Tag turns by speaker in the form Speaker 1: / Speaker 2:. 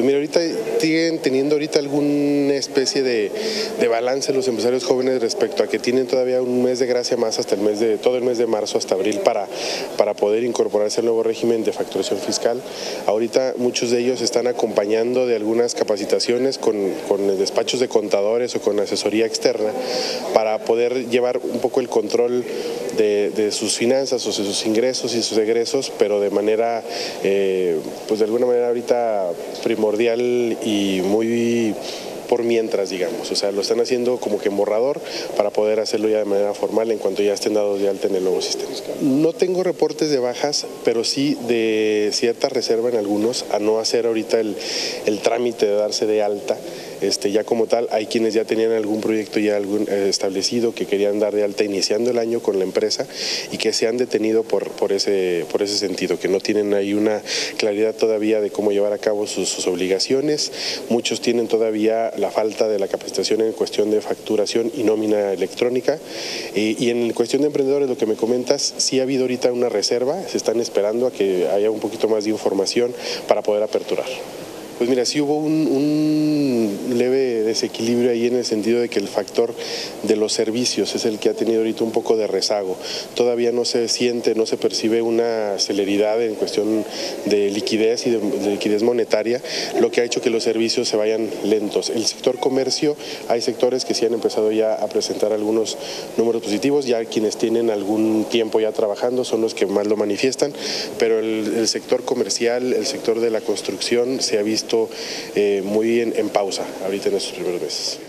Speaker 1: Pues mira, ahorita siguen teniendo alguna especie de balance los empresarios jóvenes respecto a que tienen todavía un mes de gracia más hasta todo el mes de marzo hasta abril para poder incorporarse al nuevo régimen de facturación fiscal. Ahorita muchos de ellos están acompañando de algunas capacitaciones con despachos de contadores o con asesoría externa para poder llevar un poco el control de sus finanzas o de sus ingresos y sus egresos, pero de manera, pues de alguna manera ahorita primordial y muy por mientras, digamos, o sea, lo están haciendo como que en borrador para poder hacerlo ya de manera formal en cuanto ya estén dados de alta en el nuevo sistema. No tengo reportes de bajas, pero sí de cierta reserva en algunos a no hacer ahorita el trámite de darse de alta. Ya como tal, hay quienes ya tenían algún proyecto ya establecido que querían dar de alta iniciando el año con la empresa y que se han detenido por ese sentido, que no tienen ahí una claridad todavía de cómo llevar a cabo sus obligaciones. Muchos tienen todavía la falta de la capacitación en cuestión de facturación y nómina electrónica. Y en cuestión de emprendedores, lo que me comentas, sí ha habido ahorita una reserva, se están esperando a que haya un poquito más de información para poder aperturar. Pues mira, sí hubo un leve desequilibrio ahí en el sentido de que el factor de los servicios es el que ha tenido ahorita un poco de rezago. Todavía no se siente, no se percibe una celeridad en cuestión de liquidez y de liquidez monetaria, lo que ha hecho que los servicios se vayan lentos. El sector comercio, hay sectores que sí han empezado ya a presentar algunos números positivos, ya quienes tienen algún tiempo ya trabajando son los que más lo manifiestan, pero el sector comercial, el sector de la construcción se ha visto muy en pausa ahorita en estos primeros meses.